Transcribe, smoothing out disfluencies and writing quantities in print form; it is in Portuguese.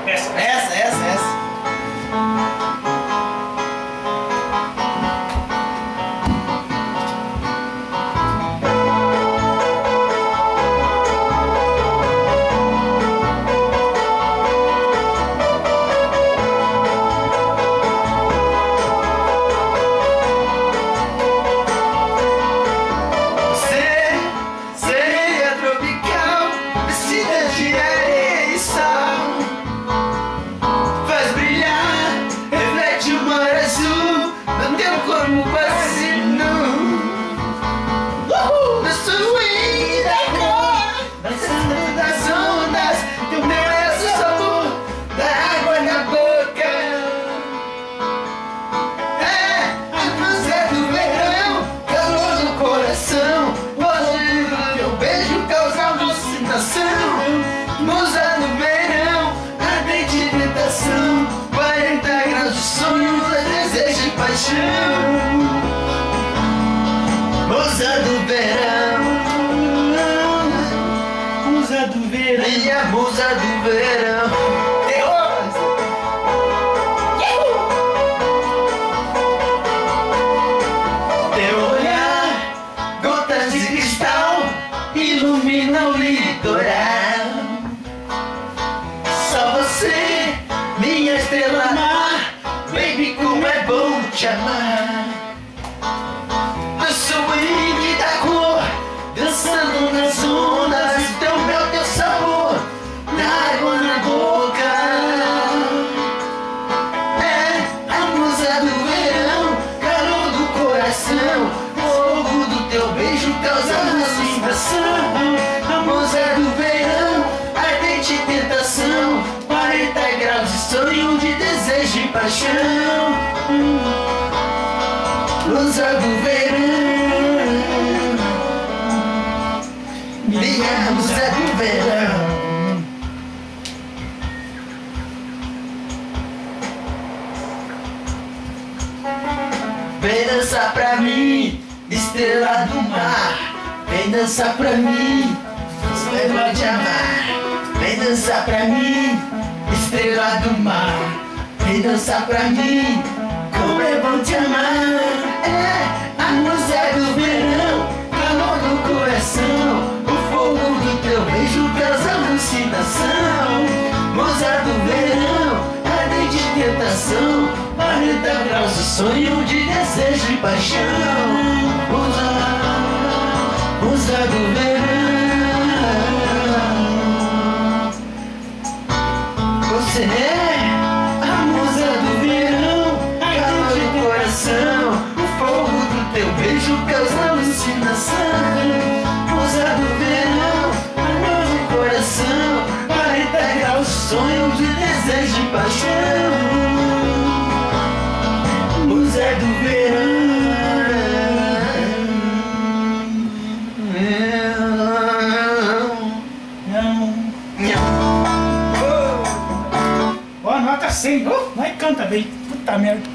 Essa. Musa do verão, ardente tentação, 40 graus de sonho, desejo e paixão. Musa do verão, Musa do verão, minha musa do verão. Teu olhar, gotas de cristal, ilumina o litoral. Só você, minha estrela mar, baby, como é bom te amar. No swing da cor, dançando nas ondas, teu mel, teu sabor, na água na boca. É a musa do verão, calor do coração, fogo do teu beijo causa vibração. A musa do verão, ardente tentação, 40 graus de sonho, de desejo e paixão. Musa do verão, minha musa do verão. Vem dançar pra mim, estrela do mar. Vem dançar pra mim, estrela de amar. Vem dançar pra mim, estrela do mar. Vem dançar pra mim, como é bom te amar. É a musa do verão, calor do coração, o fogo do teu beijo causa alucinação. Musa do verão, ardente tentação, 40 graus de sonho, de desejo e paixão. Musa do verão, você é a musa do verão, calor do coração, o fogo do teu beijo causa alucinação. Musa do verão, calor do coração, 40 graus de sonho, de desejo e paixão. Musa do verão. Ó, nota 100. Nós canta bem. Puta merda.